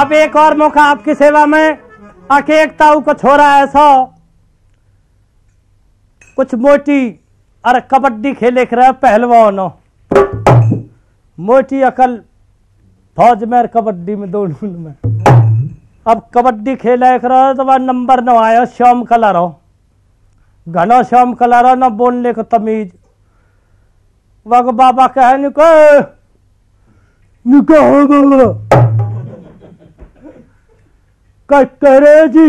अब एक और मौका आपकी सेवा में। एक ताऊ को छोरा ऐसा कुछ मोटी और कबड्डी खेले कर पहलवान मोटी अकल फौज में और कबड्डी में दोनों में। अब कबड्डी खेले कर तो वह नंबर न आयो श्याम कलर हो घना श्याम कलर हो न बोलने को तमीज। वह बाबा कहे निको हो बाबा करे जी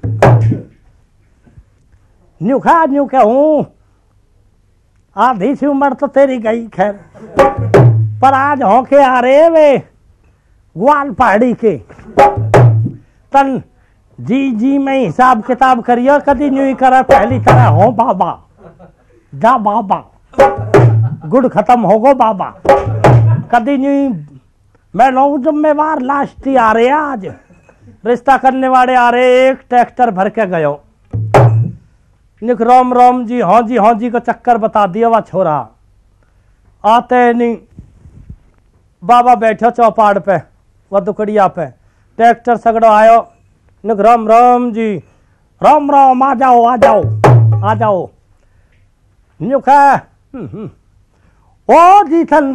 न्यू क्या हूं आधी सी उम्र तो तेरी गई खैर पर आज होके आ रहे वे ग्वाल पहाड़ी के तन जी में हिसाब किताब करियो कदी न्यू करा पहली तरह हो बाबा जा बाबा गुड़ खत्म हो गो बाबा कदी न्यू मैं लोग जिम्मेवार लास्ट ही आ रहे आज रिश्ता करने वाले आ रहे एक ट्रैक्टर भर के गयो निक राम जी हाँ जी को चक्कर बता दिया वह छोरा आते नहीं बाबा बैठो चौपाड़ पे वह दुकड़िया पे ट्रैक्टर सगड़ो आयो निक राम जी राम आ जाओ निक ओ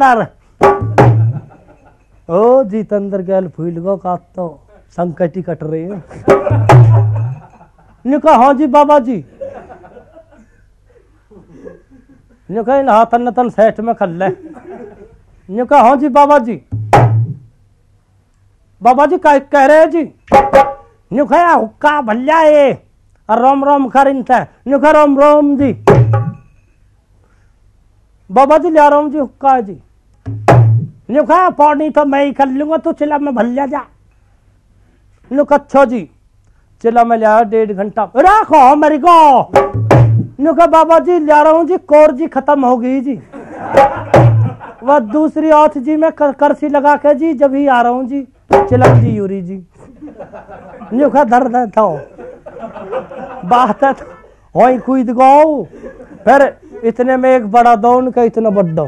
जीतंदर गैल फूल गो का तो संकट ही कट रही है। निका हाँ जी बाबा जी निका तन तन सेठ में खल ले निका हाँ जी बाबा जी कह रहे जी निका हुक्का भल्ला है और राम करिंता निका राम जी बाबा जी लिया राम जी हुक्का है जी निका पानी तो मैं ही कर लूंगा तू चिला में भल्ला जा नुक अच्छा जी चला मैं लिया 1.5 घंटा रखो मेरी को नुका बाबा जी लिया रहा हूँ जी कोर जी खत्म हो गई जी वह दूसरी औथ जी में करसी लगा के जी जब ही आ रहा हूँ जी चिलम जी यूरी जी नुका दर्द था बात है हो कूद गो फिर इतने में एक बड़ा दौन का इतना बड्डा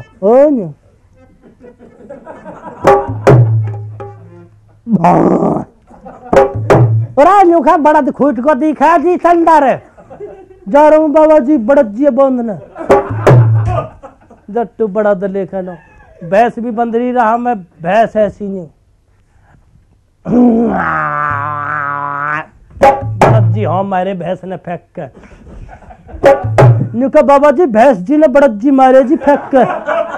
नुखा बड़ा खूट को दिखा जी ठंडर जा रहा हूँ बाबा जी बड़द जी बंदना जट्टू बड़ा दले लो भैंस भी बंद रही रहा मैं भैंस ऐसी नहीं बड़द जी हाँ मारे भैंस ने फेंक कर नुका बाबा जी भैंस जी ने बड़द जी मारे जी फेंक कर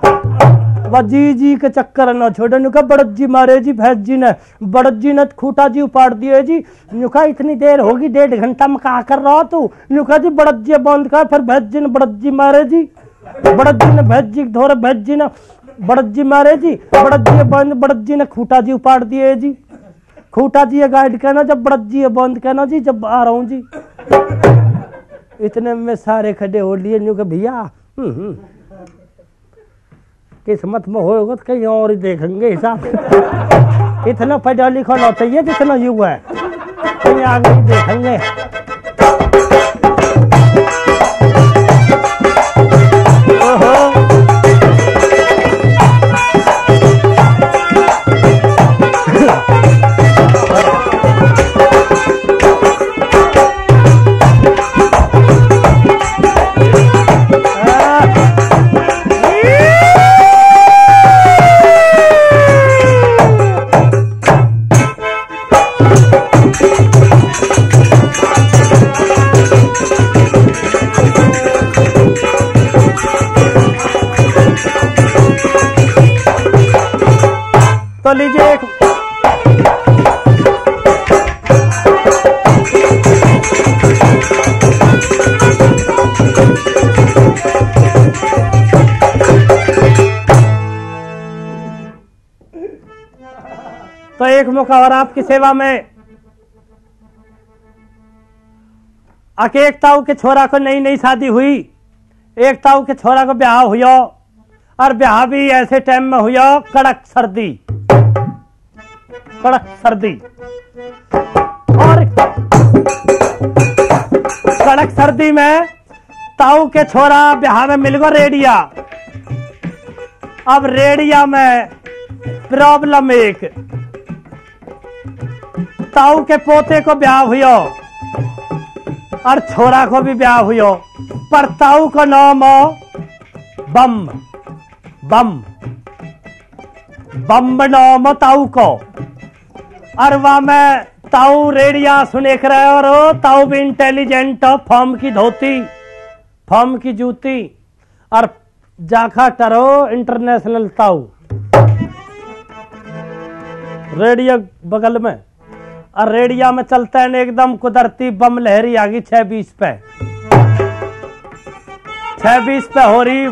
जी के चक्कर न छोड़े नुका बड़द जी मारे जी भैंस जी ने बड़द जी ने खूटा जी उपाड़ दिए जी नुका इतनी देर होगी 1.5 घंटा में कहा कर रहा तू नुका जी बड़द जी बंद कर फिर भैंस जी ने बड़द जी मारे जी बड़द जी ने भैंस जी धोरे भैंस जी ने बड़द जी मारे जी बड़द जी बंद बड़द जी ने खूटा जी उपाड़ दिए जी खूटा जी गाइड कहना जब बड़द जी बंद कहना जी जब आ रहा हूँ जी इतने में सारे खड़े हो लिए नुका भैया किस्मत में होगा तो कहीं और ही देखेंगे हिसाब इतना पढ़ा लिखा ना चाहिए जितना युवा है कहीं आगे ही देखेंगे। तो लीजिए एक तो एक मौका और आपकी सेवा में। एक ताऊ के छोरा को नई शादी हुई, एक ताऊ के छोरा को ब्याह हुआ और ब्याह भी ऐसे टाइम में हुआ कड़क सर्दी और कड़क सर्दी में ताऊ के छोरा ब्याह में मिल गो रेडिया। अब रेडिया में प्रॉब्लम एक ताऊ के पोते को ब्याह हुयो और छोरा को भी ब्याह हुयो, पर ताऊ का नाम बम बम बम नाम ताऊ को। और वह मैं ताऊ रेडिया सुने कर रहे और ताऊ भी इंटेलिजेंट, फॉर्म की धोती, फॉर्म की जूती और जाखा टरो इंटरनेशनल ताऊ, रेडियो बगल में। और रेडिया में चलता है एकदम कुदरती बम लहरी आ गई 6:20 पे, 6:20 पे हो रही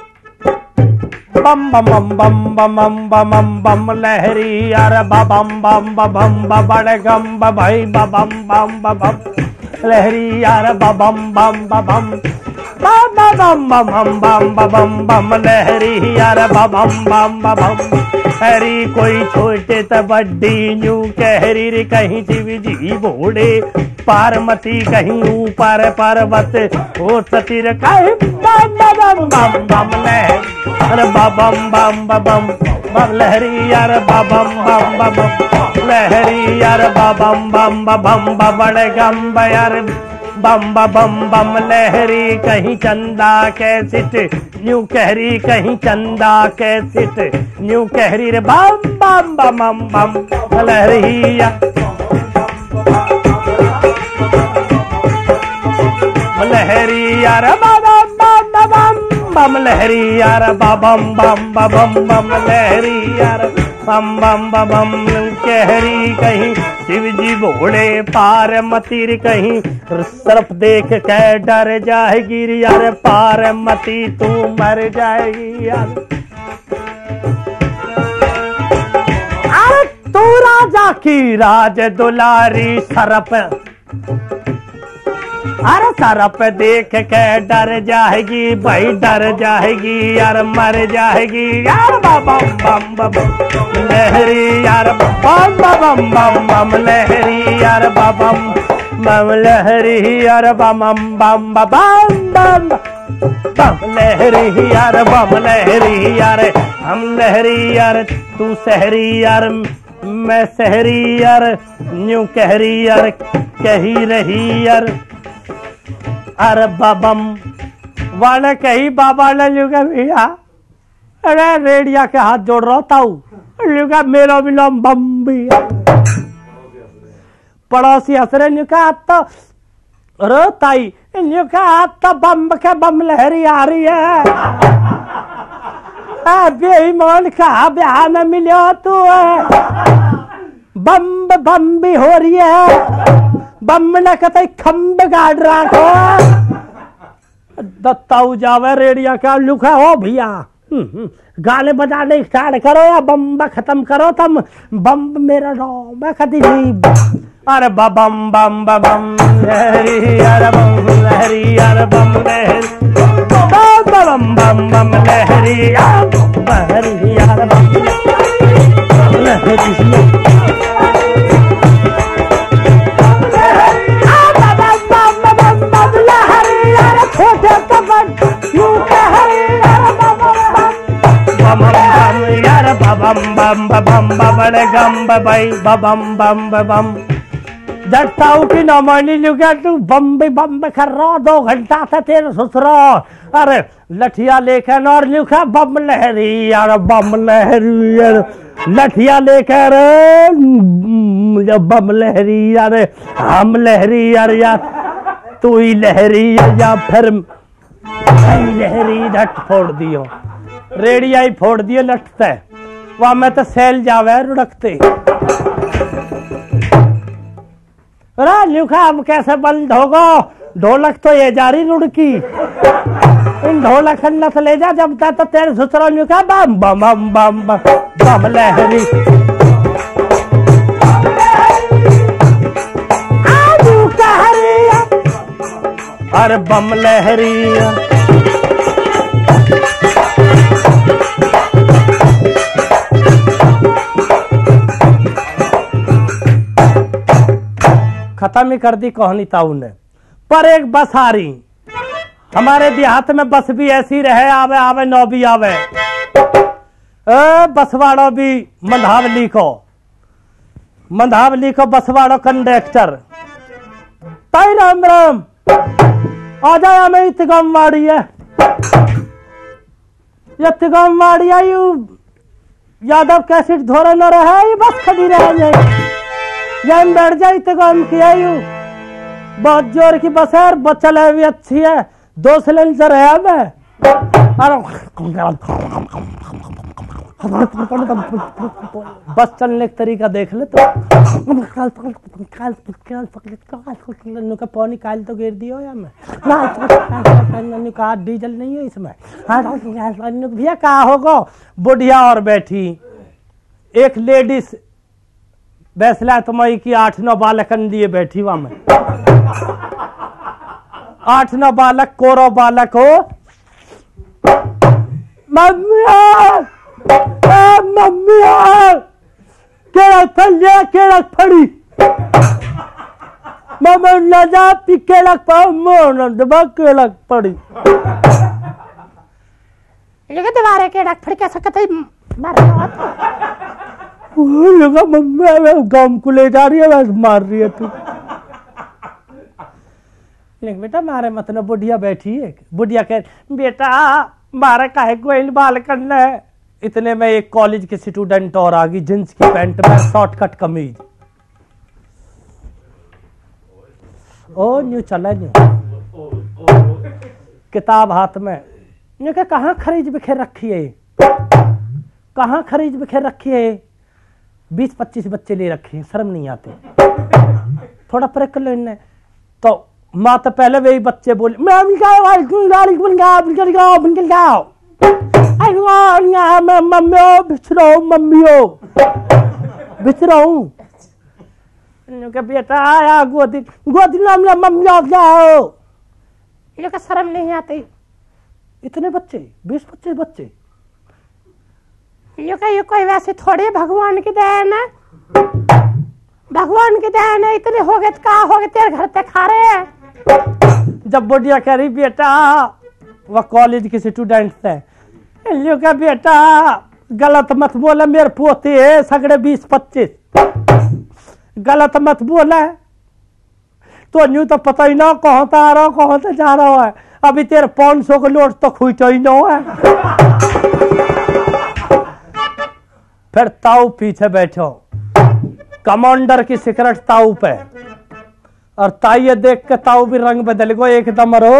बम बम बम बम बम बम बम बम लहरी यार बम बम बम बड़े गम भाई बम बम बम लहरी यार बम बम बम बम बम बम बम बम बम लहरी यार बम बम बम हरी कोई छोटे त बड्डी न्यू कहरी रे कहीं शिव जी भोड़े पार्वती कहीं ऊपर पर्वत ओ सतीर कहीं बम बम बम बम लहरी बम बम बम बम लहरी यार बम बम बम लहरी यार बम बम बम बड़े गम यार बम बम बम लहरी कहीं चंदा कैसिट न्यू कहरी कहीं चंदा कैसिट न्यू कहरी रे बम बम बम बम लहरी लहरी यार बम बम बम बम लहरी यार बम बम बम बम लहरी यार बम बम बम कहरी कहीं शिव जी भोड़े पार्वती कहीं सरफ देख के डर जाएगी यार पार्वती तू मर जाएगी यार। अरे तू राजा की राज दुलारी सरफ, अरे सरफ देख के डर जाएगी भाई डर जाएगी यार मर जाएगी यार बम बम बम लहरी यार बम बम बम बम लहरी यार बम बम लहरी यार बम बम बम बम बम लहरी यार बम लहरी यार हम लहरी यार तू सहरी यार मैं सहरी यार न्यू कहरी यार कही रही यार। अरे बम वाले कही बाबा ने लुगा भैया, अरे रेडिया के हाथ जोड़ रहा ताऊ लुगा मेरा भी नाम बम भी है। पड़ोसी हंसरे नुका तो रो ताई नुका तो बम के बम लहरी आ रही है। बेईमान कहा ब्याह में मिलो तू बम बम भी हो रही है बम न कहते खम्ब गाड़ रखो दत्ताऊ जावे रेडिया का लुका हो भैया गाने बजाने स्टार्ट करो या बम खत्म करो तुम बम मेरा नाम है कदी अरे बम बम बम लहरी यार बम लहरी यार बम लहरी बम बम बम लहरी यार लहरी यार बम लहरी बम बम बम बड़े गम भाई बम बम बम जटाऊ की नमानी लुगा तू बम कर रहा 2 घंटा से तेरे ससुरा। अरे लठिया लेकर और लिखा बम लहरी यार बम लहरी यार लठिया लेकर बम लहरी यार हम लहरी यार तू ही लहरी या फिर लहरी लट फोड़ दियो रेडिया ही फोड़ दियो लटते वहां में तो सैल जावे रुड़कते। अरे लिखा अब कैसे बंद होगा ढोलक तो ये जारी रुड़की इन ढोलक नथ ले जा जब तक तो तेरे ससुरा लिखा बम बम बम बम बम लहरी अरे बम लहरी खत्म ही कर दी कहानी ताऊ ने। पर एक बस आ रही हमारे देहात में बस भी ऐसी रहे आवे आवे नौ भी आवे बसवाड़ो भी मंधावली को मंधावली को बसवाड़ो कंडक्टर ताई राम राम आ जाया मैं इतगमवाड़ी है इतगमवाड़ी आयु यादव कैसेट धोरा न रहा है बस खड़ी रह जाए यह बैठ जाए इतगम की आयु बहुत जोर की बस है बस चले भी अच्छी है 2 सिलेंडर है मैं बस चलने का तरीका देख ले तो पानी काल तो गिर दियो या मैं कहा डीजल नहीं है इसमें भैया कहा होगा बुढ़िया और बैठी एक लेडीज बैसला तुम्हारी की 8-9 बालकन लिए बैठी वहां में 8-9 बालक कोरो बालक हो मम्मी केड़ा फलिया केड़ा फड़ी मम्मी लजा पी केड़ा मोन दबा केड़ा पड़ी ये दीवारे केड़ा फड़ के सकते मार लगा मम्मी गम को ले जा रही है बस मार रही है तू लेकिन बेटा मारे मतलब बुढ़िया बैठी है बुढ़िया कह बेटा मारे काहे गोइल बाल करना है इतने में एक कॉलेज के स्टूडेंट और आ गई जींस की पैंट में शॉर्टकट कमीज ओ न्यू चला न्यू किताब हाथ में न्यू के कहाँ खरीद बिखेर रखी है कहाँ खरीद बिखेर रखी है 20-25 बच्चे ले रखे हैं शर्म नहीं आते थोड़ा फर्क लेने तो माँ तो पहले वही बच्चे बोले बेटा आया गोदी गोदी मम्मी ये शर्म नहीं आती इतने बच्चे 20-25 बच्चे ये कोई वैसे थोड़ी भगवान की देन है भगवान की देन है इतने हो गए तो कहा हो गए तेरे घर तक खा रहे हैं जब बुढ़िया कह रही बेटा वह कॉलेज के स्टूडेंट थे का बेटा गलत मत बोला मेरे पोते है सगड़े 20-25 गलत मत बोला तो न्यू तो पता ही ना कहाँ तो आ रहा कहाँ तो जा रहा है अभी तेरे 500 का नोट तो खुचा ही ना है फिर ताऊ पीछे बैठो कमांडर की सिगरेट ताऊ पे और ताई देख के ताऊ भी रंग बदल गो एकदम रो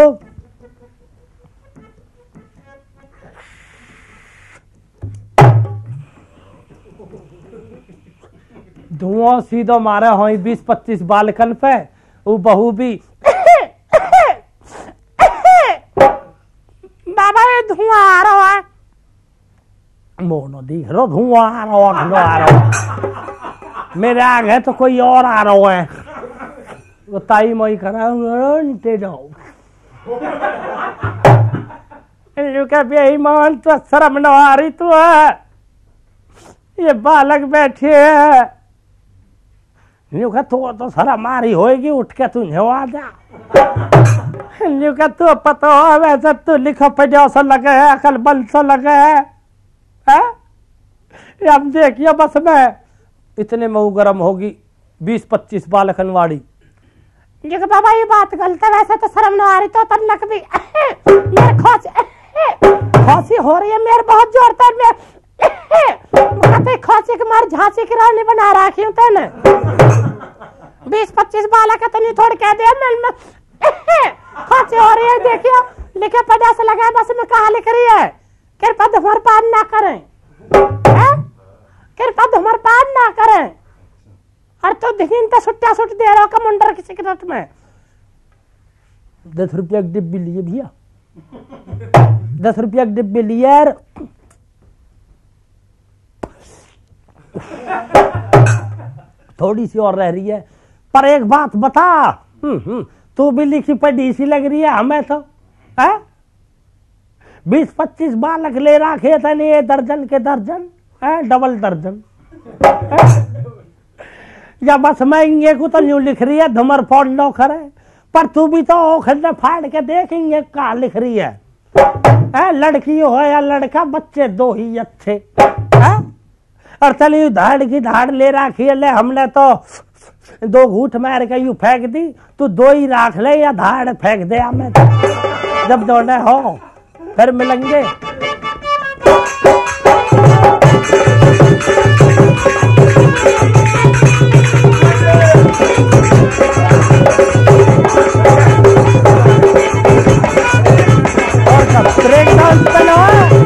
धुआं सीधो मारे हो 20-25 बालकन पे वो बहू भी बाबा ये धुआं आ रहा है मोनो दिख रो धुआं आ रहा है मेरे आगे तो कोई और आ रहा है वो ताई मोई करा नीचे जाओ बेईमान तो शर्म न आ रही तू है ये बालक बैठे है तो शर्म आ रही होगी उठ के तू आ जा तू पता हो वैसे तू लिखो पढ़ो सा लगे है अकल बल सा लगे है अब देखिए बस में इतने में गर्म होगी 20-25 बालकनवाड़ी ये बाबा ये बात गलत है वैसे तो शर्म न आ रही तो तन्नक भी मेरे खांसी हो रही है मेरे बहुत जोर तक खांसी के मार झांसी की रानी बना रखी हूँ तेने 20-25 बालक है तनी थोड़ी कह दिया मैं खांसी हो रही है देखियो लिखे 50 लगा बस में कहा लिख रही है कृपा धूम्रपान ना करें कृपा धूम्रपान ना करें और तो दिन तो सुट्टा सुट दे रहा कमांडर की सिगरेट में 10 रुपया की डिब्बी लिए भैया 10 रुपया की डिब्बी लिए यार थोड़ी सी और रह रही है पर एक बात बता तू भी लिखी पढ़ी सी लग रही है हमें तो 20-25 बालक ले रखे थे नहीं दर्जन के दर्जन डबल दर्जन या बस मैं ये को तो न्यू लिख रही है धुमर फोड़ लो खरे पर तू भी तो ओखर फाड़ के देखेंगे कहा लिख रही है लड़की हो या लड़का बच्चे 2 ही अच्छे और चली धाड़ की धाड़ ले राखी ले, हमने तो 2 घूट मार के यूं फेंक दी, तू 2 ही राख ले या धाड़ फेंक दे हमें, जब दोने हो फिर मिलेंगे। और ब्रेक डांस चलो।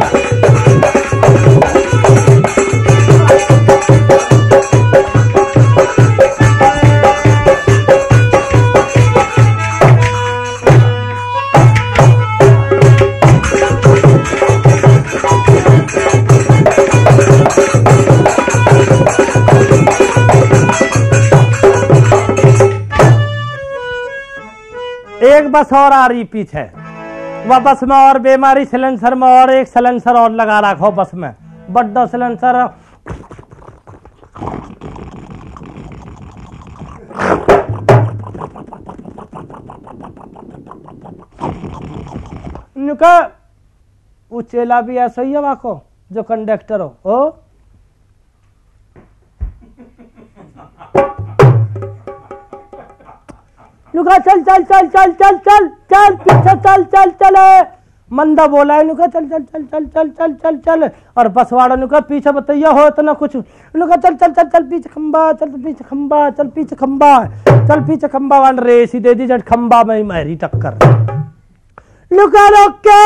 एक बस और आ रही पीछे, वह बस में और बीमारी सिलेंसर में और एक सिलेंसर और लगा रखो बस में, बड़ा सिलेंसर। वो चेला भी ऐसा ही है वाको जो कंडक्टर हो। नुका चल चल चल चल चल चल चल पीछे चल चल चले, मंदा बोला है नुका चल चल चल चल चल चल चल चल, और बस वाला नुका पीछे बताइए हो इतना कुछ, नुका चल चल चल चल पीछे खंबा, चल पीछे खंबा, चल पीछे खंबा, चल पीछे खंबा, वन रेस ही दे दी जट खंबा में मेरी टक्कर। नुका रोके,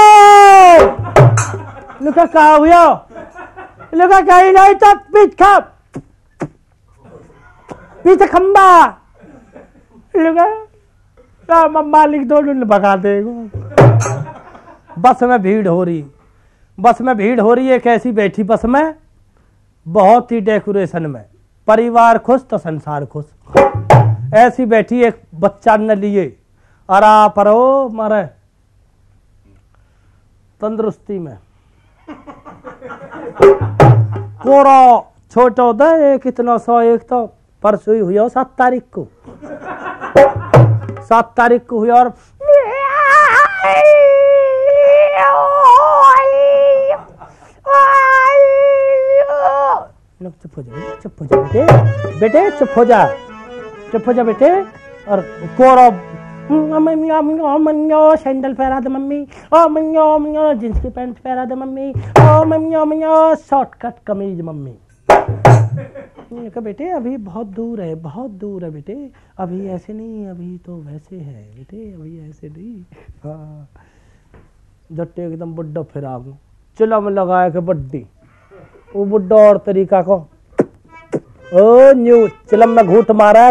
नुका कहा हुआ, नुका कहीं नहीं तक पीछे खंबा, नुका मालिक दोनों भगा देगा। बस में भीड़ हो रही, बस में भीड़ हो रही है, कैसी बैठी बस में, बहुत ही डेकोरेशन में, परिवार खुश तो संसार खुश, ऐसी बैठी एक बच्चा न लिए अरा परो मारे तंदुरुस्ती में, कोरो छोटो दे कितना 101 तो परसों ही हुआ 7 तारीख को, 7 तारीख को हुई। और चुप हो जा, चुप हो जा बेटे, बेटे चुप हो जा, चुप हो जा बेटे। और कोरो मम्मी सैंडल पहरा दे मम्मी, ओ मम्मी जींस की पैंट पहरा दे मम्मी, ओ मम्मी शॉर्टकट कमीज मम्मी। कहा बेटे अभी बहुत दूर है, बहुत दूर है बेटे, अभी ऐसे नहीं, अभी तो वैसे है बेटे, अभी ऐसे नहीं। हाँ जट्टे एकदम बुड्ढा फिर आगू चिला में लगाया के बड्डी, वो बुड्ढा और तरीका को ओ न्यू चिलम में घूट मारा,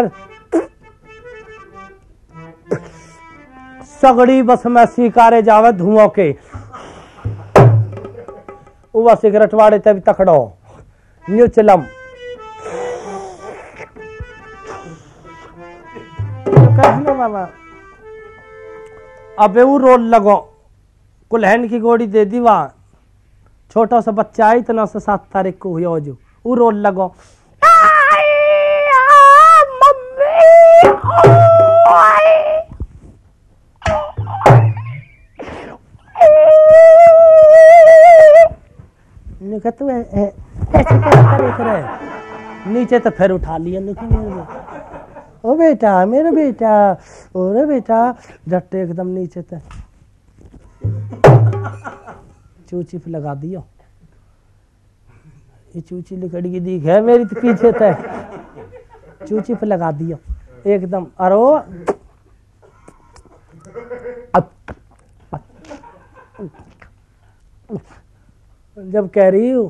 सगड़ी बस में सिकारे जावे धुआं के, वो सिगरेट वाड़े तभी तकड़ो न्यू चिलम। बाबा अबे वो रोल लगो, कुल्हन की गोड़ी दे दी, वहां छोटा सा बच्चा आई इतना से 7 तारीख को हुआ जो वो रोल लगो, तू ऐसे देख रहे, नीचे तो फिर उठा लिया, ओ बेटा मेरा बेटा, ओरे बेटा, झट्टे एकदम नीचे तक चूची पे लगा दियो, ये चूची लिकड़ी की दीख है मेरी तो पीछे तक, चूची पे लगा दियो एकदम। अरो जब कह रही हूँ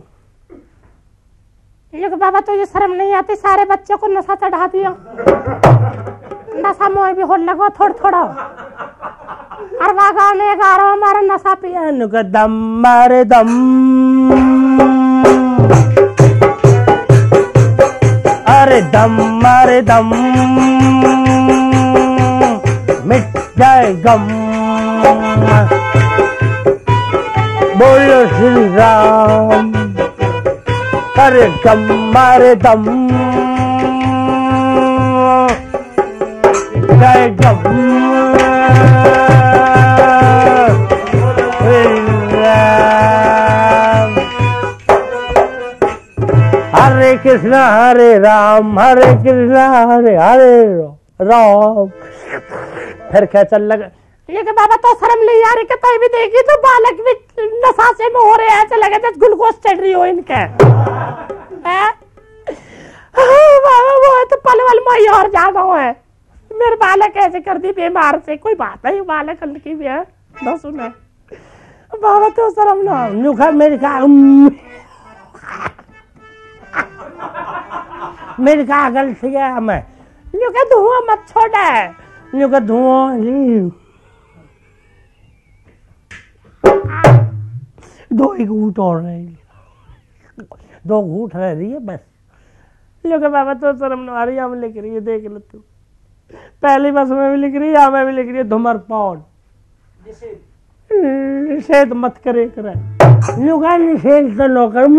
बाबा तुझे शर्म नहीं आती, सारे बच्चों को नशा चढ़ा दिया, नशा मोह भी हो लगो थोड़ा थोड़ा, और वह गाने गा रहा हमारा नशा पिया, दम मारे दम, अरे दम मारे दम, मिट जाए गम, बोलो श्री राम, अरे दम मारे दम, जय गम, अरे कृष्णा हरे राम हरे राम। फिर क्या चल लगा ये कि बाबा तो शर्म नहीं आ रही कि तय भी देखी तो बालक भी नशा से में हो रहे हैं, ऐसे लगे जैसे ग्लूकोज चढ़ रही हो इनके। बाबा वो है तो पलवल में और ज्यादा है, मेरे बालक ऐसे कर दी बीमार से, कोई बात नहीं बालक की भी है ना सुने बाबा तो शर्म ना नुखा मेरे का गलती है मैं नुका धुआं मत छोड़े नुका धुआं दो ही घूट और रही, दो घूट रह रही है बस। लोग बाबा तो शर्म ना आ रही है, हम लिख रही है देख लो तू, पहली बस में भी लिख रही है, मैं भी लिख रही है धूम्रपान निषेध मत करे करे लुगा निषेध तो न कर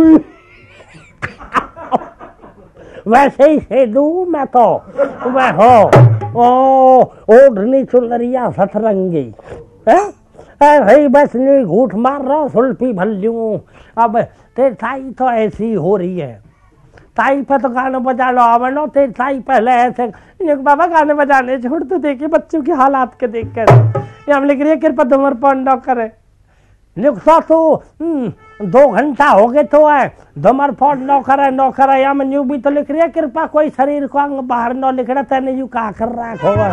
वैसे ही से दू मैं तो वह हो ओढ़नी चुनरिया सतरंगी है बस नहीं घूट मार रहा सुल्फी भल्लू। अब तेरी ताई तो ऐसी हो रही है, ताई पर तो गाना बजा लो आवनो, तेरी ताई पहले ऐसे बाबा गाने बजाने छोड़ तो देखिए बच्चों के हालात के देख कर हम लिख रही है कृपा धूम्रपान न करे लिखता तो 2 घंटा हो गए तो है धूम्रपान न करे या मैं न्यू भी तो लिख रही है कृपा कोई शरीर को अंग बाहर न लिख रहा तेने यू कहा कर रहा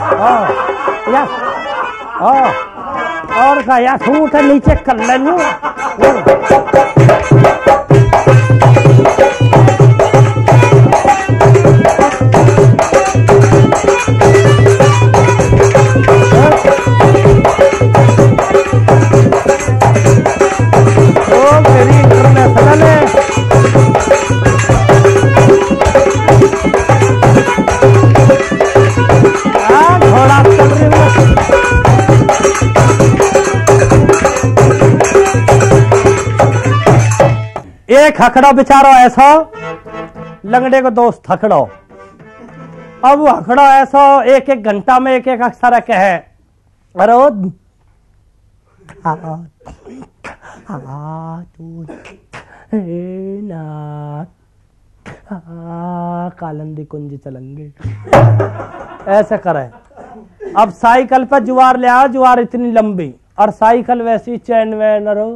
होगा और का या सूट नीचे कर लेनू एक हकड़ो बेचारो ऐसा लंगड़े को दोस्त हकड़ो, अब वो हकड़ो ऐसा 1-1 घंटा में 1-1 अक्षर कहे अरे कालंदी कुंज चलेंगे ऐसे करे। अब साइकिल पर जुआर ले आओ, जुआर इतनी लंबी और साइकिल वैसी चैन वैन रो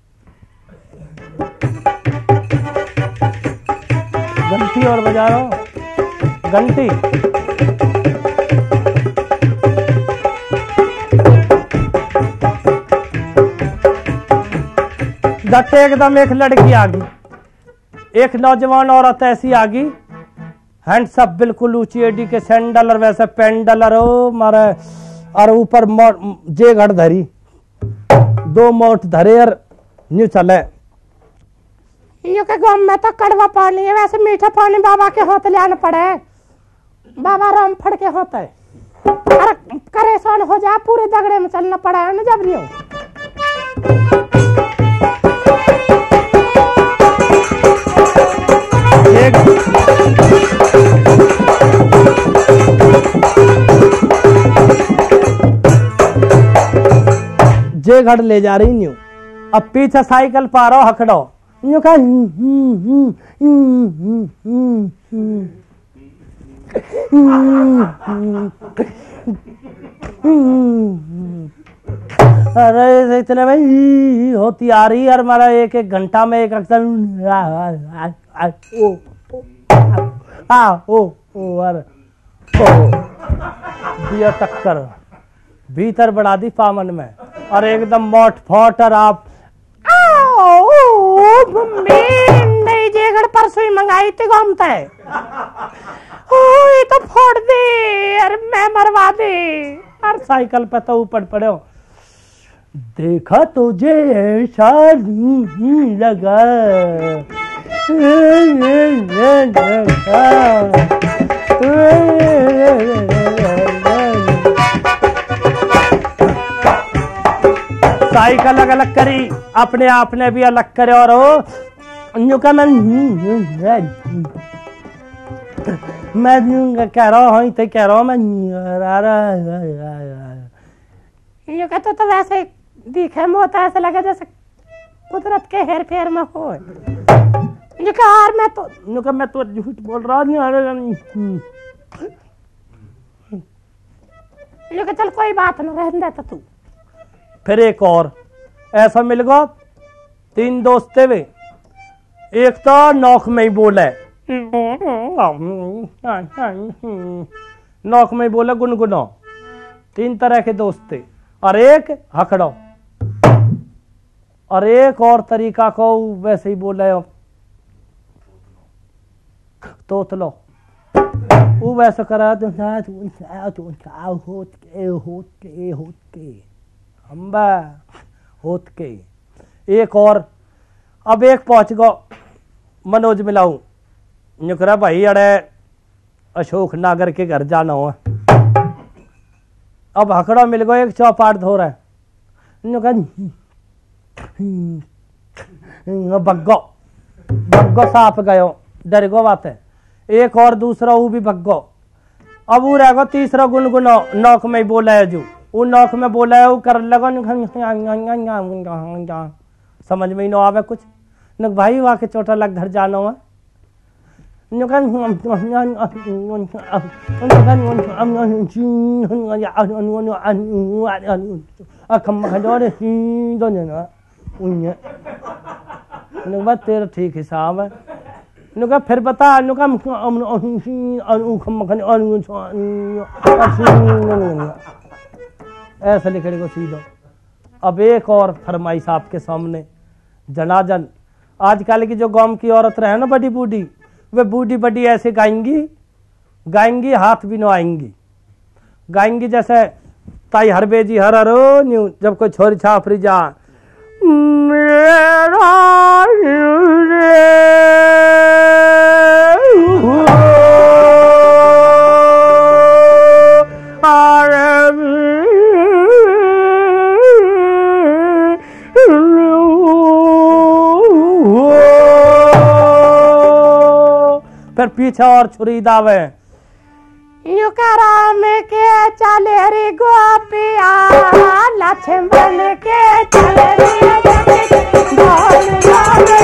घंटी और बजा रहा हूं घंटी दट्टे एकदम एक लड़की आ गई, एक नौजवान औरत ऐसी आ गई हैंड्सअप बिल्कुल ऊंची एडी के सैंडल और वैसे पेंडल और मारे और ऊपर जे घड़ धरी 2 मोट धरे और न्यू चले। यो के गांव में तो कड़वा पानी है, वैसे मीठा पानी बाबा के हाथ ले आना पड़े, बाबा राम फड़ के हाथ है अरे परेशान हो जा पूरे दगड़े में चलना पड़ा है ना जब रियो जे घड़ ले जा रही न्यू, अब पीछे साइकिल पारो हकड़ो न्यू का अरे इतने में होती आ रही और हमारा 1-1 घंटा में एक अक्सर दिया टक्कर भीतर बढ़ा दी पामन में और एकदम मोट फोट और आप नई जेगड़ परसों ही मंगाई थी घूमता है ये तो फोड़ दे अरे मैं मरवा दे और साइकिल पे तो ऊपर पड़े हो देखा तुझे ऐसा लगा साइकिल अलग अलग करी अपने आप ने भी अलग करे और का मैं कह रहा हूँ तो कह रहा हूँ मैं ये कहते तो वैसे दिखे में होता है ऐसा लगे जैसे कुदरत के हेर फेर में हो यार मैं तो झूठ बोल रहा नहीं। चल कोई बात ना, रहने देता तू। फिर एक और ऐसा मिल गया, 3 दोस्त थे वे। एक तो नौक में ही बोले, नौक में ही बोले गुनगुनो। 3 तरह के दोस्त थे। और एक हकड़ो, और एक और तरीका को वैसे ही बोले तोतलो। वो वैसे करा होत के। एक और, अब एक पहुंच गो मनोज मिलाऊ, निकरा भाई अड़े अशोक नागर के घर जाना हो। अब हकड़ा मिल गो, एक चौपाट धो रहा है, बग्गो बग्गो साफ गयो, डर गो बात है। एक और दूसरा वो भी भग्गो। अब वो रह गो तीसरा गुनगुनो, नौक में बोला है जो वो नौक में बोला है, वो कर लगा समझ में ही न आवे कुछ न भाई, वहाँ के चोटा लग घर जाना हुआ। तेरा ठीक हिसाब है। फिर बता, ऐसा लिखने को सीधो। अब एक और फरमाइश आपके सामने, जनाजन आजकल की जो गांव की औरत रहे ना बड़ी बूढ़ी, वे बूढ़ी बड़ी ऐसे गाएंगी हाथ भी न आएंगी, गाएंगी जैसे ताई हरबेजी हर हरो न्यू जब कोई छोरी छापरी जा फिर पीछे और छुरी दावे, युकराम के चले रे गोपिया, लक्ष्मण के चले रे गोपिया,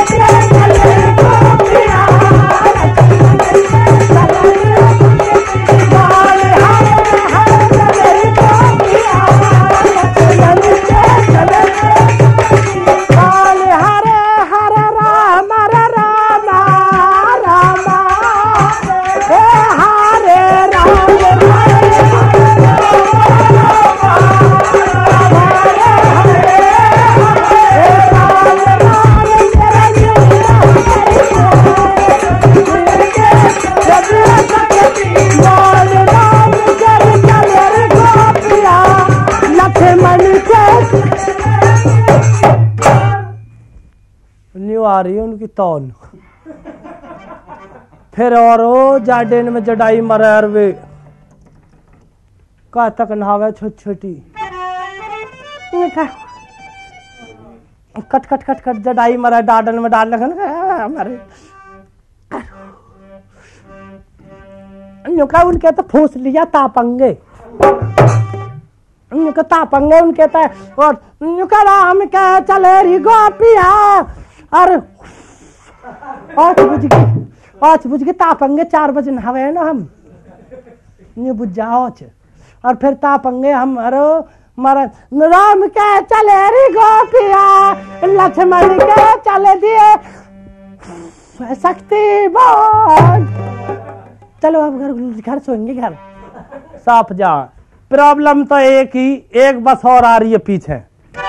आ रही है उनकी तौन। फिर और ओ जाडेन में जडाई मरर वे का तक नहावे छोटी छोटी कट कट कट कट जडाई मरा डाडन में डाल लगन मरे उनके तो फूस लिया तापंगे, उनके तापंगे उनके तो और उनका राम के चले री गोपिया। अरे 8 बज के तापंगे 4 बजे नहावे ना हम नहीं बुझ जाओ। और फिर तापंगे हम अरे मारा राम के चले री गोपिया, लक्ष्मण के चले दिए शक्ति बोल। चलो अब घर सोएंगे, घर साफ जा। प्रॉब्लम तो एक बस और आ रही है पीछे।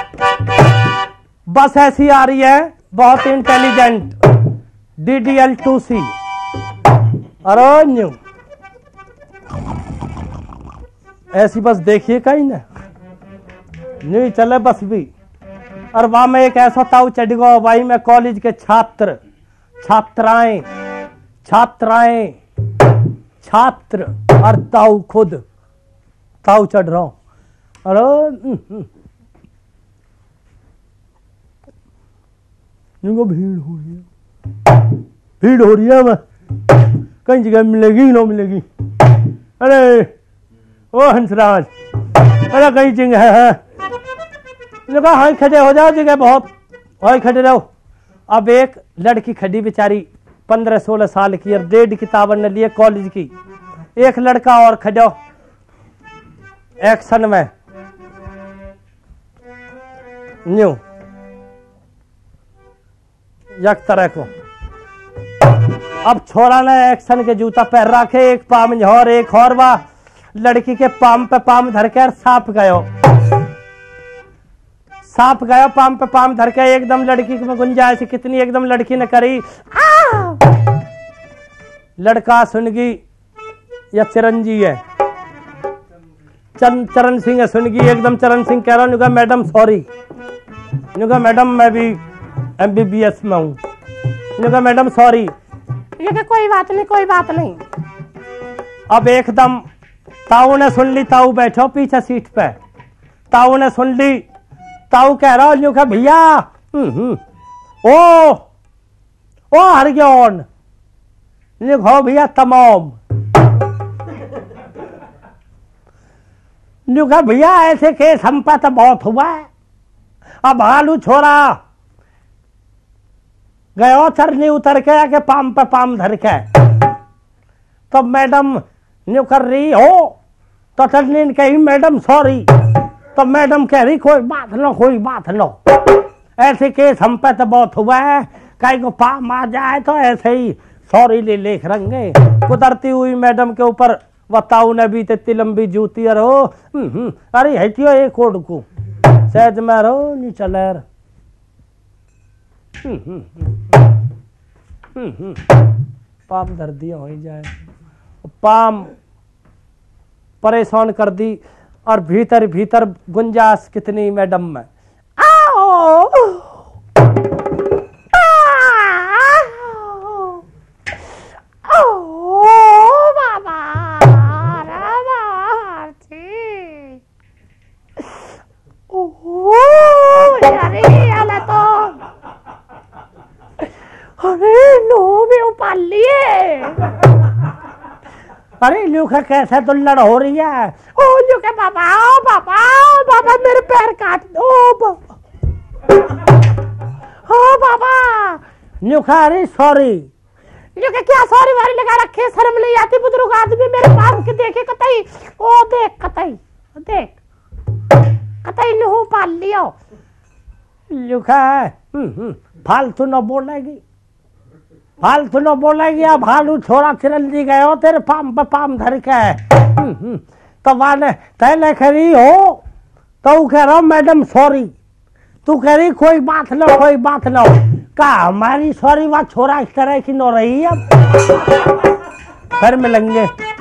बस ऐसी आ रही है बहुत इंटेलिजेंट, DDL2C अरे न्यू ऐसी बस देखिए कहीं ना नहीं चले बस भी। और वहां में एक ऐसा ताऊ चढ़ गया भाई, मैं कॉलेज के छात्र और ताऊ खुद ताऊ चढ़ रहा हूं। अरे भीड़ हो रही है मैं कहीं जगह मिलेगी ना मिलेगी। अरे ओ हंसराज अरे कहीं जगह है, हाँ खड़े हो जाओ, जगह बहुत हाँ खड़े रहो। अब एक लड़की खड़ी बेचारी 15-16 साल की और 1.5 किताबन ने लिए कॉलेज की। एक लड़का और खड़ो एक्शन में न्यू एक तरह को। अब छोरा ने एक्शन के जूता पहन रखे, एक पाम झोर एक और वाह लड़की के पाम पे पाम धर के सांप गयो पाम पे पाम धर के एकदम लड़की में गुंजाइश कितनी एकदम लड़की ने करी लड़का सुनगी या चिरंजी है चरण सिंह है सुनगी एकदम चरण सिंह कह रहा हूँ मैडम सॉरी मैडम मैं भी MBBS में हूँ मैडम सॉरी कोई बात नहीं। अब एकदम ताऊ ने सुन ली, ताऊ बैठो पीछे सीट पे, ताऊ ने सुन ली, ताऊ कह रहा हूँ भैया ओ हरग्योन लिखो भैया तमाम भैया ऐसे केस हम पे तो बहुत हुआ है। अब आलू छोरा गयो चरनी उतर के आके पाम पे पाम धर के तो मैडम न्यू कर रही हो तो चरनी ने कही मैडम सॉरी तो मैडम कह रही कोई बात नो ऐसे केस हम पे तो बहुत हुआ है कहीं को पाम आ जाए तो ऐसे ही सॉरी ले लेख रंगे। कुदरती हुई मैडम के ऊपर बताऊ ने भी इतनी लंबी जूती और हो अरे हटियो एक कोड को सहज में रहो नहीं चले पाम धर दिया हो जाए पाम परेशान कर दी और भीतर भीतर गुंजाइश कितनी मैडम में अरे ल्यूखा कैसे तो लड़ हो रही है ओ ल्यूखा बाबा मेरे पैर काट दो बाबा ल्यूखा अरे सॉरी ल्यूखा क्या सॉरी वारी लगा रखे शर्म नहीं आती बुजुर्ग आदमी मेरे पास के देखे कतई ओ देख कतई नहू पाल लियो ल्यूखा फालतू न बोलेगी अब भालू छोरा चिरंजी गए हो तेरे पाम पे पाम धर के तो वाने तैने खरी हो तो कह रहा मैडम सॉरी तू कह रही कोई बात न का हमारी सॉरी वह छोरा इस तरह की न रही अब फिर मिलेंगे।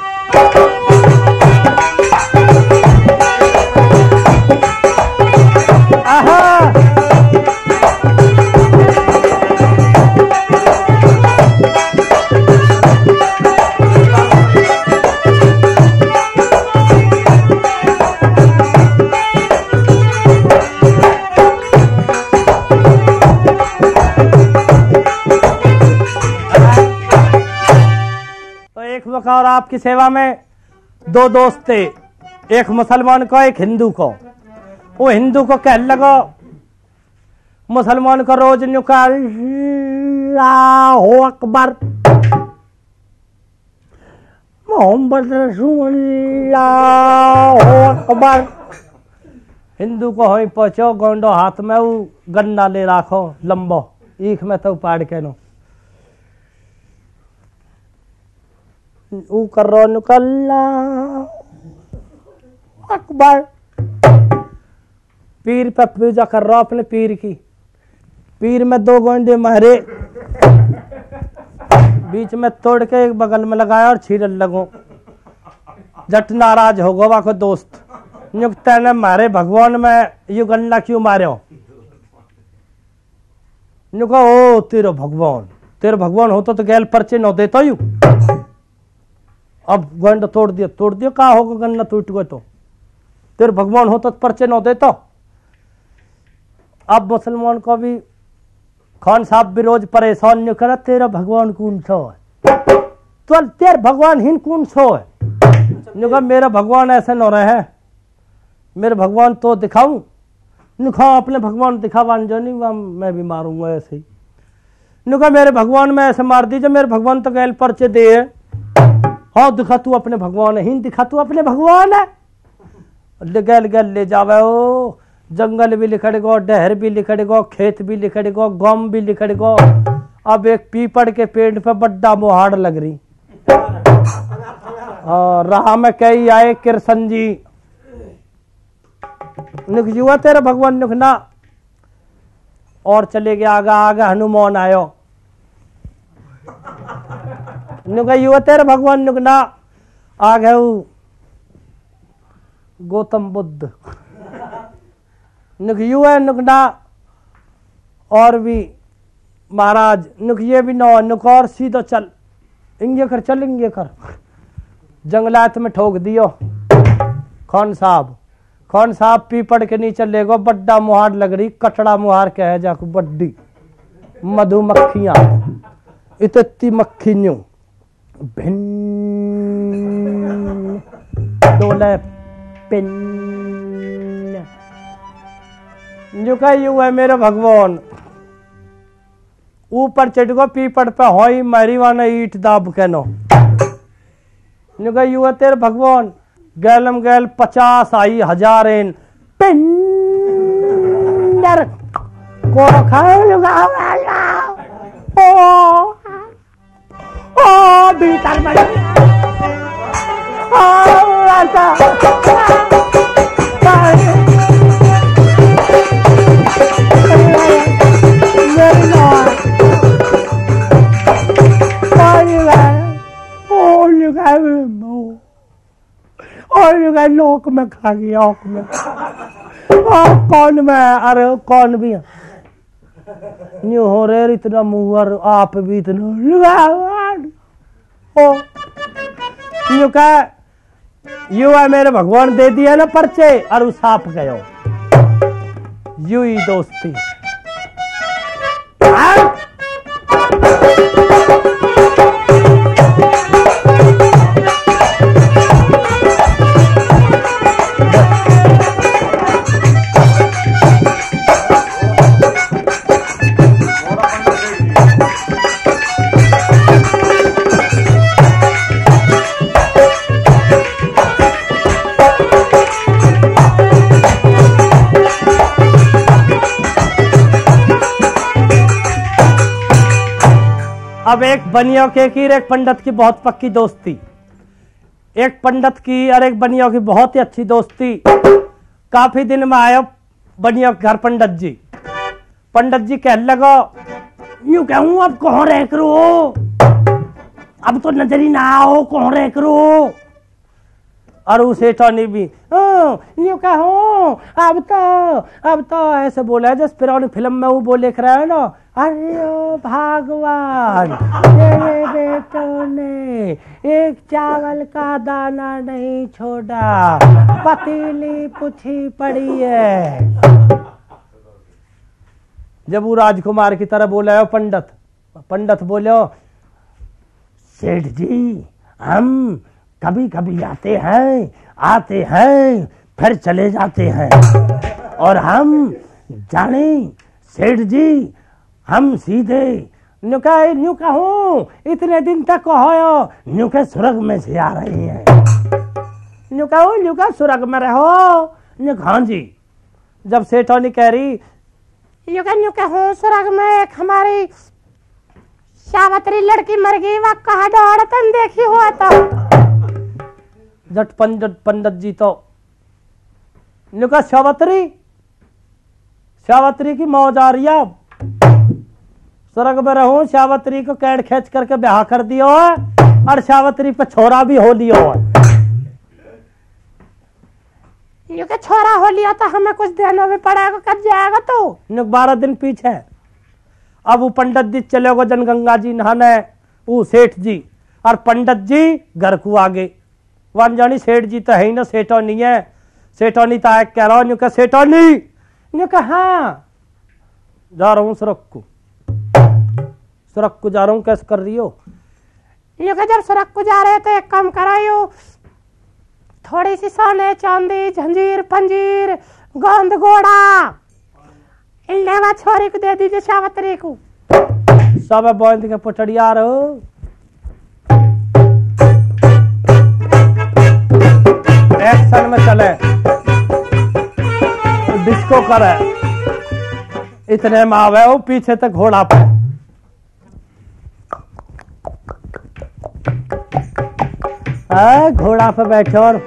और आपकी सेवा में 2 दोस्त थे, एक मुसलमान को एक हिंदू को। वो हिंदू को कह लगो मुसलमान को रोज निकाल अल्लाहु अकबर मोहम्मद रसूलुल्लाह अकबर। हिंदू को हो पहुंचो गोंडो हाथ में वो गन्ना ले राखो लंबो ईख में तो पाड़ के नो ऊ कर रो निकल्ला अकबर। पीर पे पूजा कर रहा अपने पीर की। पीर में 2 गोंडे मारे बीच में तोड़ के एक बगल में लगाया और छीरल लगो। जट नाराज हो गवा को दोस्त नियुक्त ने मारे भगवान में यू गन्ना क्यों मारे हो। ओ तेरा भगवान होता तो गैल पर्चे न देता यू। अब गंड तोड़ दिया कहा होगा गन्ना टूट गए तो तेरे भगवान होता तो पर्चे न देता। अब मुसलमान को भी खान साहब भी रोज परेशान नहीं करा तेरा भगवान कौन सो है तो तेरे भगवान हिन कौन सो है। मेरा भगवान ऐसे न रहे मेरे भगवान तो दिखाऊं निखा अपने भगवान दिखावान जो नहीं मैं भी मारूंगा ऐसे ही। नुका मेरे भगवान में ऐसे मार दीजिए, मेरे भगवान तो गैल पर्चे दे है। हाँ दिखा तू अपने भगवान है, हिंद दिखा तू अपने भगवान है। गैल गैल ले जावे ओ, जंगल भी लिखड़ेगो, डहर भी लिखड़ेगो, खेत भी लिखड़ेगो, गम भी लिखड़ेगो। अब एक पीपड़ के पेड़ पे बड्डा मुहाड़ लग रही। राह में कई आए कृष्ण जी, निक जुआ तेरा भगवान निकना और चले गया। आगा आगा हनुमान आयो, नुका युवा तेरा भगवान नुकना आ गए गौतम बुद्ध। नुक युवा नुकना और भी महाराज नुक ये भी नौ नुक और सीधो चल, इंगे कर चल, इंगे कर। जंगलात में ठोक दियो। खान साहब पीपड़ के नीचे ले गो, बड्डा मुहार लग रही, कटड़ा मुहार कह है जाकू बड्डी मधुमक्खियां, इतनी मक्खी न्यू भिन्न डोले पिन नुका यू है मेरे भगवान। ऊपर चढ़ गो पीपड़ पे होई marijuana ईट दाब के नो नुका यू है तेरे भगवान। गैलम गैल 50 आई 1000 इन पिंडर को खाए लगा ओ भीतर में लोक में खा गया में कौन में, अरे कौन भी न्यू हो रे इतना मुहर आप भी इतना ओ यू का यू है मेरे भगवान दे दिया ना पर्चे और उस आप गयो यू ही दोस्ती। अब एक बनियों के की एक पंडित की बहुत पक्की दोस्ती, एक पंडित की और एक बनियों की बहुत ही अच्छी दोस्ती। काफी दिन में आयो बनियों के घर पंडित जी कह लगो यूं कहूं अब कौन रह करो, अब तो नजर ही ना आओ कौन रह करो। और उसे टॉनी भी यूं कहूं अब तो ऐसे बोला है जैसे पुरानी फिल्म में वो बोले कर रहा है ना, अरे ओ भगवान तेरे बेटों ने एक चावल का दाना नहीं छोड़ा, पतीली पूछी पड़ी है। जब वो राजकुमार की तरह बोला है पंडित बोलो सेठ जी हम कभी कभी आते हैं फिर चले जाते हैं, और हम जाने सेठ जी हम सीधे न्यू कहूं इतने दिन तक कहो न्यू के स्वर्ग में से आ रही हैं, न्यू का स्वर्ग में रहो न्यू। हाँ जी। जब सेठोनी कह रही न्यू कहूं स्वर्ग में एक हमारी सावत्री लड़की मर गई, वह कहा दौड़तन देखी हुआ था। जट पंडित जी तो न्यू का सावत्री की मौज आ रही है, स्वर्ग में रहूं सावत्री को कैड खींच करके ब्याह कर दियो है और सावत्री पे छोरा भी हो लियो है। ये छोरा हो लिया तो हमें कुछ देना भी पड़ेगा, कब जाएगा तो 12 दिन पीछे। अब वो पंडित जी चले गो जनगंगा जी नहाने, वो सेठ जी और पंडित जी घर को आगे। वन जानी सेठ जी तो है ही ना, सेठो नहीं है, सेठोनी तो कह रहा हूं सेठोनी हाँ जा रहा हूं सुरख को जा रहा हूँ। कैसे कर रही हो? जब सुरख को जा रहे हो तो एक काम कराइयो, थोड़ी सी सोने चांदी झंझीर पंजीर गोंद घोड़ा इन लेवा छोरी को दे दीजिए सावत्री को। सब बांध के पटड़िया रहो। एक्शन में चले, डिस्को करे, इतने में आवे वो पीछे तक घोड़ा पे। घोड़ा पे बैठे और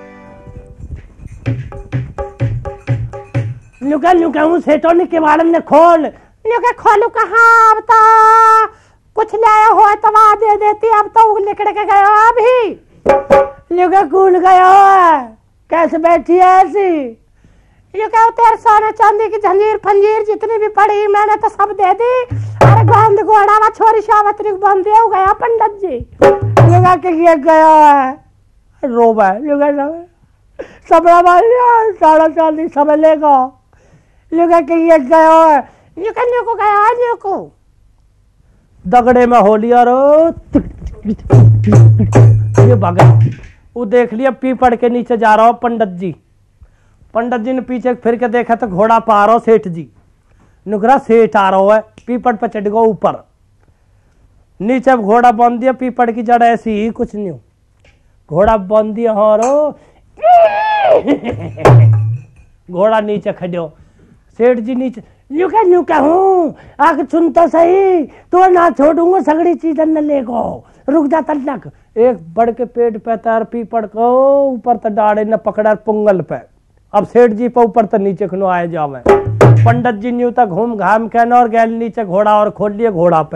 लुका लुका हूँ सेठों के बारे में खोल। लुका खोलू कहाँ, अब तो कुछ लाया हो तो वहां दे देती, अब तो निकल के गया अभी। लुका कूद गया है, कैसे बैठी है ऐसी? लुका तेरे सोने चांदी की जंजीर फंजीर जितनी भी पड़ी मैंने तो सब दे दी। अरे गोंद घोड़ा छोरी सावत्री बंद हो गया पंडित जी। लुका के गया है, रोबा लुका सब सारा चांदी सब लेगा। लुका के गया है, लुका गया लुको दगड़े में हो लिया रो। ये भागा, वो देख लिया पीपड़ के नीचे जा रहा हो पंडित जी। पंडित जी ने पीछे फिर के देखा तो घोड़ा पा रहा हो सेठ जी। नुकरा सेठ आ रहा है, पीपड़ पे चढ़ गो ऊपर, नीचे घोड़ा बांध दिया, पीपड़ की जड़ ऐसी ही कुछ नहीं, घोड़ा बांध दिया हो रो। घोड़ा नीचे खड़ो, सेठ जी नीचे। लुका लुका हूँ, आग सुन तो सही, तो ना छोड़ूंगा सगड़ी चीज न लेगो, रुक जा तक। एक बड़ के पेट पे तार पीपड़ को ऊपर तो डाड़े न पकड़ा पुंगल पे। अब सेठ जी पे ऊपर तो नीचे खनो आए जावे। पंडित जी न्यू तक घूम घाम के और गैल नीचे घोड़ा और खोल लिए घोड़ा पे।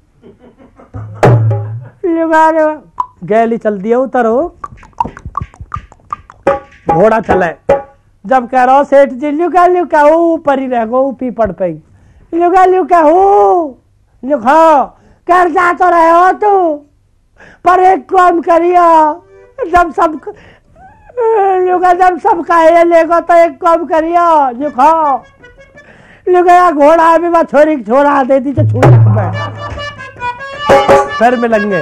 गैली चल दिया उतरो, घोड़ा चले। जब कह रहा सेठ जी लुका लुका ऊपर ही रह गो पीपड़ पे, लुका लुका लुका कर जा तो रहे हो तू, पर एक काम करियो, जब सब लुका जब सब कहे लेगो तो एक काम करियो लुका लुका घोड़ा भी मैं छोरी छोड़ा दे दी तो छूट में फिर मिलेंगे।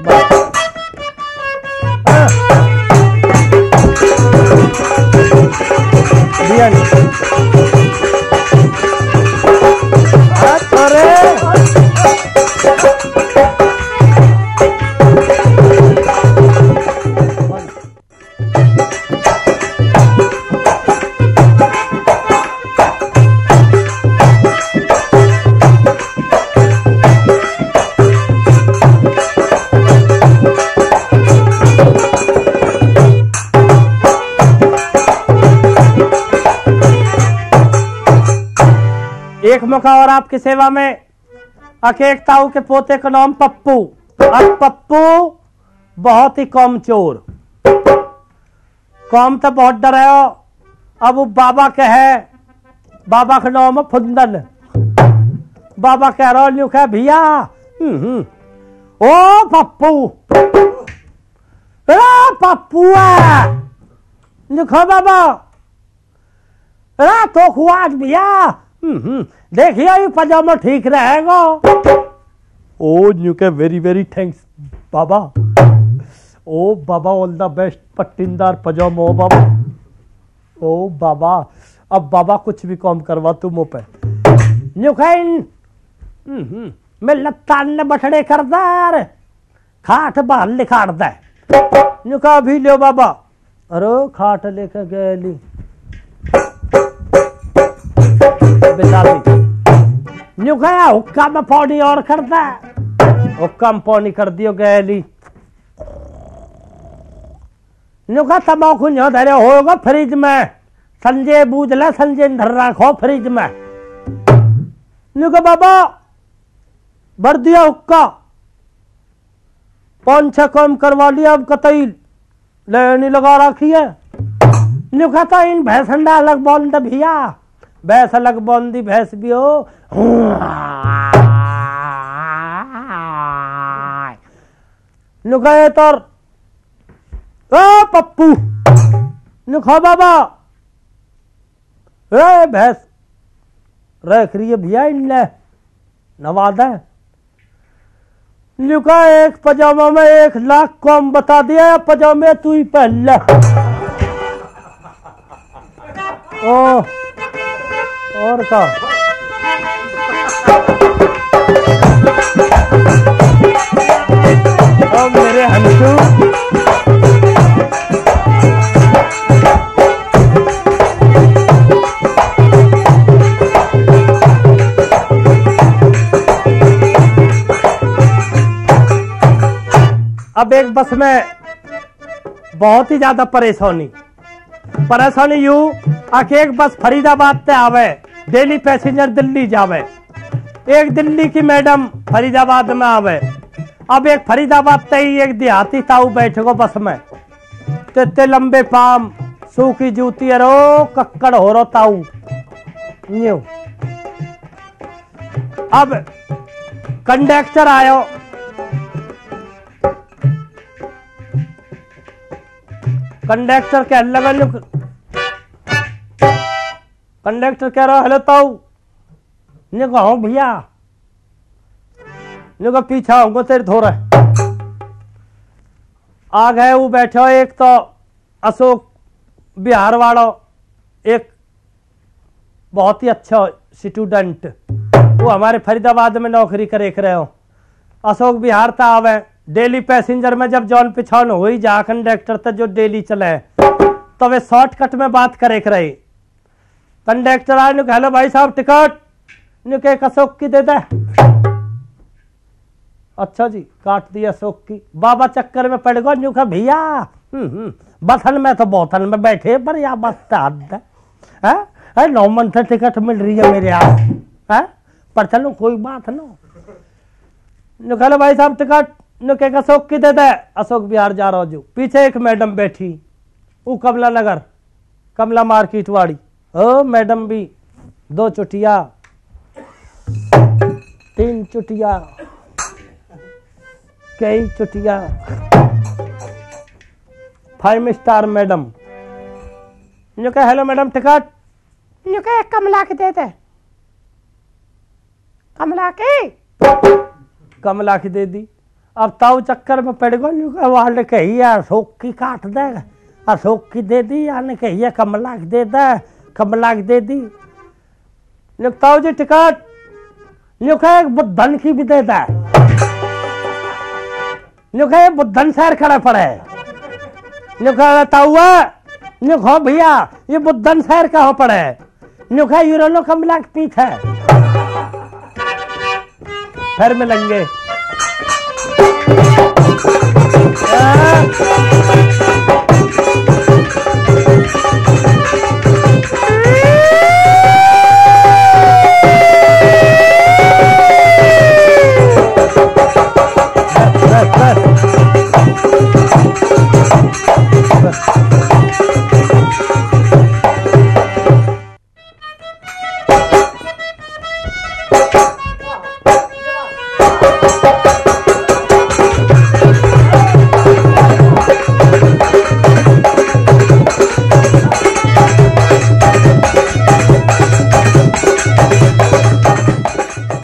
एक मौका और आपकी सेवा में। अकेक ताऊ के पोते का नाम पप्पू। अब पप्पू बहुत ही कम चोर, कम तो बहुत डर है। अब वो बाबा के है, बाबा का नाम है फुंदन। बाबा कह रहा लिखा भैया ओ पप्पू, पप्पू है लिखो बाबा तो खुआज भैया देखिए ये पजामा ठीक रहेगा। ओ न्यू के वेरी वेरी थैंक्स बाबा। ओ बाबा ऑल द बेस्ट, पट्टीदार पजामा हो बाबा। ओ बाबा अब बाबा कुछ भी काम करवा तुम मुँह पे न्यू मैं लत्तान ने बटड़े कर दार खाट बाहर लिखाड़ दे न्यू का भी लो बाबा। अरे खाट लेकर गए न्यू गया हुक्का में पानी और करता है, हुक्का में पानी कर दियो गैली न्यू का तम्बाकू यहाँ धरे होगा फ्रिज में, संजय बूझ ले संजय धर रखो फ्रिज में न्यू का बाबा भर दिया हुक्का, 5-6 काम करवा लिया, अब कतई लेनी लगा रखी है न्यू कहता इन भैंस अंडा अलग बोल दे भैया, भैंस अलग बंदी भैंस भी हो नुखाए तोर ओ पप्पू नुखा बाबा रे भैंस रख रही है भैया इनने नवादा नुखा एक पजामा में 1 लाख कम बता दिया, पजामे तू ही पहले ओ और का ओ मेरे हंसू, अब एक बस में बहुत ही ज्यादा परेशानी यूं आके एक बस फरीदाबाद से आवे, डेली पैसेंजर दिल्ली जावे। एक दिल्ली की मैडम फरीदाबाद में आवे। अब एक फरीदाबाद से ही एक देहाती ताऊ बैठे को बस में, ते लंबे पाम, सूखी जूती, अरो कक्कड़ हो रो ताऊ न्यू। अब कंडक्टर आयो, कंडक्टर कह लगा, कंडक्टर कह रहा हेलो ताऊ, ने कहा भैया, ने कहा पीछा होंगे तेरे थोड़ा। आ गए वो बैठो, एक तो अशोक बिहार वालों, एक बहुत ही अच्छा स्टूडेंट, वो हमारे फरीदाबाद में नौकरी करे रहे हो। अशोक बिहार था आवे, डेली पैसेंजर में जब जॉन पिछान हो ही जा कंडक्टर तक जो डेली चले, तो वे शॉर्टकट में बात करे रहे। कंडक्टर आए, हेलो भाई साहब टिकट, ने अशोक की दे दे। अच्छा जी, काट दिया अशोक की। बाबा चक्कर में पड़ गो, कहा भैया बसन में तो बोतल में बैठे पर या बस है 9 मन से टिकट मिल रही है मेरे यहाँ है, पर चलो कोई बात ना। हेलो भाई साहब टिकट, अशोक की दे दे। अशोक बिहार जा रहा हूँ। पीछे एक मैडम बैठी, वो कमला नगर, कमला मार्केट वाली। ओ मैडम भी 2 चुटिया 3 चुटिया कई चुटिया, 5 star madam. Hello madam ticket, Kamla के दे दे। कमला की दे दी। अब ताऊ चक्कर में पड़ गो, वाले कही अशोक की काट दे, अशोक की दे दी, यानी कही कमला की दे दे, कमला की दे दी। ताऊ जी टिकट, बुद्धन की भी दे दे। बुद्धन शहर खड़ा पड़े। ताऊ भैया ये बुद्धन शहर कहाँ पड़े? यूरोलो कमला के पीछे। फिर मिलेंगे।